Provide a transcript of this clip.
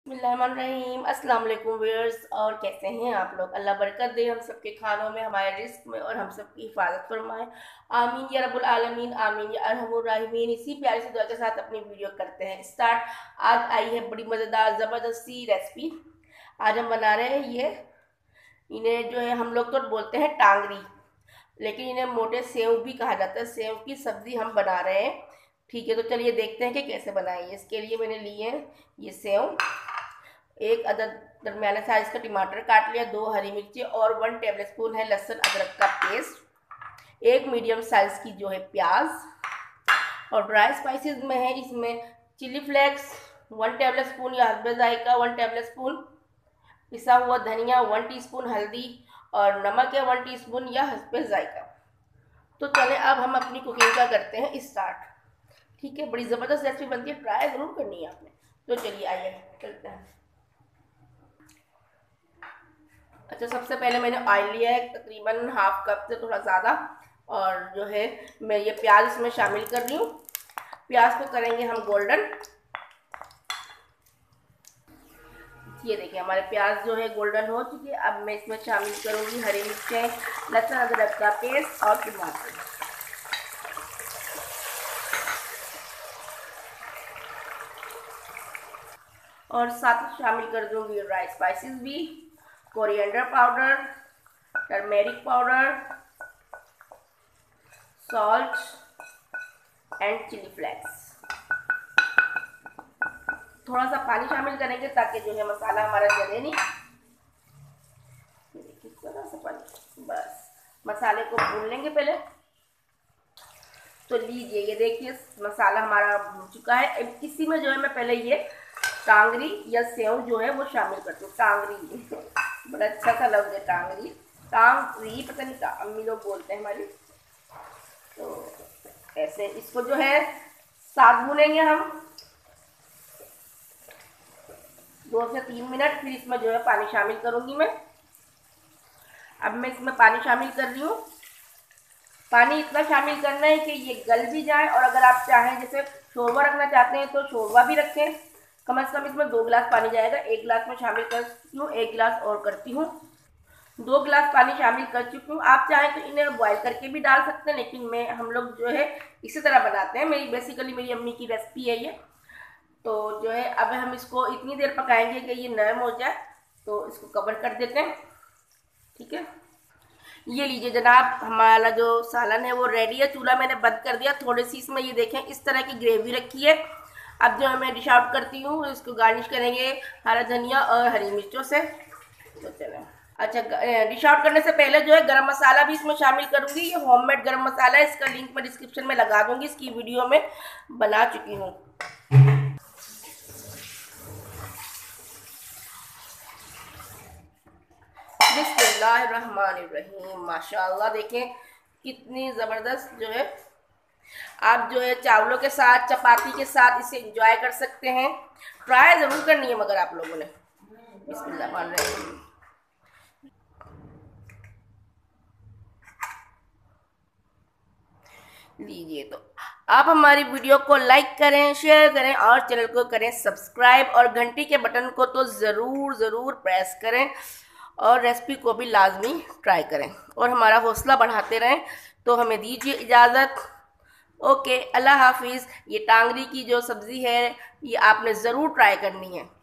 बिस्मिल्लाहिर्रहमानिर्रहीम। अस्सलाम वालेकुम व्यूअर्स, और कैसे हैं आप लोग। अल्लाह बरकत दे हम सबके खानों में, हमारे रिस्क में, और हम सबकी हिफाजत फरमाए। आमीन या रब्बुल आलमीन, आमीन या अरहमुर राहिमीन। इसी प्यारी सी दुआ के साथ अपनी वीडियो करते हैं स्टार्ट। आज आई है बड़ी मज़ेदार ज़बरदस्त सी रेसिपी। आज हम बना रहे हैं ये, इन्हें जो है हम लोग तो बोलते हैं टांगरी, लेकिन इन्हें मोटे सेव भी कहा जाता है। सेव की सब्ज़ी हम बना रहे हैं। ठीक है, तो चलिए देखते हैं कि कैसे बनाएंगे। इसके लिए मैंने लिए ये सेव, एक अदद दरमियाने साइज का टमाटर काट लिया, 2 हरी मिर्ची और 1 टेबलस्पून है लहसुन अदरक का पेस्ट, एक मीडियम साइज की जो है प्याज। और ड्राई स्पाइसेस में है इसमें चिली फ्लेक्स 1 टेबलस्पून या हस्बे जायका 1 टेबलस्पून, पिसा हुआ धनिया 1 टीस्पून, हल्दी और नमक है 1 टीस्पून या हस्बे जायका। तो चले अब हम अपनी कुकिंग का करते हैं स्टार्ट। ठीक है, बड़ी ज़बरदस्त रेसिपी बनती है, ट्राई ज़रूर करनी है आपने। तो चलिए आइए चलते हैं। अच्छा, सबसे पहले मैंने ऑयल लिया है तकरीबन हाफ कप से थोड़ा ज़्यादा, और जो है मैं ये प्याज इसमें शामिल कर रही हूँ। प्याज को करेंगे हम गोल्डन। ये देखिए हमारे प्याज जो है गोल्डन हो चुके हैं। अब मैं इसमें शामिल करूँगी हरी मिर्चें, लहसुन अदरक का पेस्ट और टमाटर, और साथ ही शामिल कर दूँगी ड्राई स्पाइसेस भी, coriander powder, turmeric powder, salt and chilli flakes. थोड़ा सा पानी शामिल करेंगे ताकि जो है मसाला हमारा जले नहीं। देखिए थोड़ा सा पानी, बस मसाले को भून लेंगे पहले। तो लीजिए ये देखिए मसाला हमारा भून चुका है। अब इसी में जो है मैं पहले ये टांगरी या सेव जो है वो शामिल करती हूँ। टांगरी बड़ा अच्छा सा लफ्ज़ है, टांगरी, टांगरी पता नहीं क्या अम्मी लोग बोलते हैं हमारी। तो ऐसे इसको जो है साथ भूनेंगे हम 2 से 3 मिनट। फिर इसमें जो है पानी शामिल करूँगी मैं। अब मैं इसमें पानी शामिल कर रही हूँ। पानी इतना शामिल करना है कि ये गल भी जाए, और अगर आप चाहें जैसे शोरबा रखना चाहते हैं तो शोरबा भी रखें। कम से कम इसमें 2 गिलास पानी जाएगा। 1 गिलास में शामिल करती हूँ, 1 गिलास और करती हूँ। 2 गिलास पानी शामिल कर चुकी हूँ। आप चाहें तो इन्हें बॉयल करके भी डाल सकते हैं, लेकिन हम लोग जो है इसी तरह बनाते हैं। बेसिकली मेरी अम्मी की रेसिपी है ये। तो जो है अब हम इसको इतनी देर पकाएंगे कि ये नरम हो जाए। तो इसको कवर कर देते हैं। ठीक है, ये लीजिए जनाब, हमारा जो सालन है वो रेडी है। चूल्हा मैंने बंद कर दिया। थोड़ी सी इसमें ये देखें इस तरह की ग्रेवी रखी है। अब जो मैं डिश आउट करती हूँ, इसको गार्निश करेंगे हरा धनिया और हरी मिर्चों से। तो चलें। अच्छा, डिश आउट करने से पहले जो है गरम मसाला भी इसमें शामिल करूँगी। ये होममेड गरम मसाला है, इसका लिंक मैं डिस्क्रिप्शन में लगा दूँगी। इसकी वीडियो में बना चुकी हूँ। बिस्मिल्लाहिर्रहमानिर्रहीम। माशाल्लाह, देखें कितनी ज़बरदस्त जो है। आप जो है चावलों के साथ, चपाती के साथ इसे एंजॉय कर सकते हैं। ट्राई ज़रूर करनी है मगर आप लोगों ने। बिस्मिल्लाहिर्रहमानिर्रहीम। लीजिए, तो आप हमारी वीडियो को लाइक करें, शेयर करें और चैनल को करें सब्सक्राइब, और घंटी के बटन को तो ज़रूर प्रेस करें, और रेसिपी को भी लाजमी ट्राई करें और हमारा हौसला बढ़ाते रहें। तो हमें दीजिए इजाज़त। ओके, अल्लाह हाफिज़। ये टांगरी की जो सब्ज़ी है ये आपने ज़रूर ट्राई करनी है।